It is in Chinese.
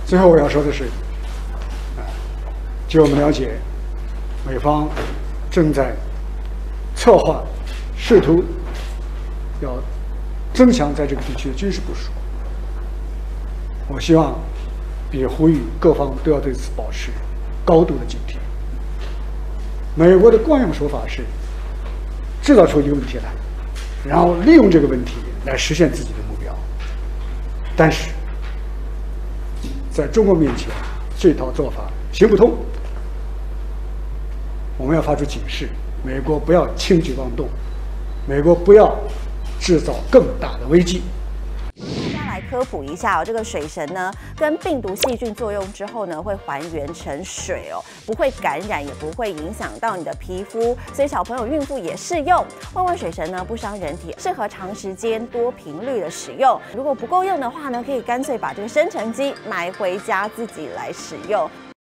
最后我要说的是，据我们了解，美方正在策划，试图要增强在这个地区的军事部署。我希望，也呼吁各方都要对此保持高度的警惕。美国的惯用手法是制造出一个问题来，然后利用这个问题来实现自己的目标。但是，在中国面前，这套做法行不通。我们要发出警示：美国不要轻举妄动，美国不要制造更大的危机。 来科普一下哦，这个水神呢，跟病毒细菌作用之后呢，会还原成水哦，不会感染，也不会影响到你的皮肤，所以小朋友、孕妇也适用。万万水神呢，不伤人体，适合长时间、多频率的使用。如果不够用的话呢，可以干脆把这个生成机买回家自己来使用。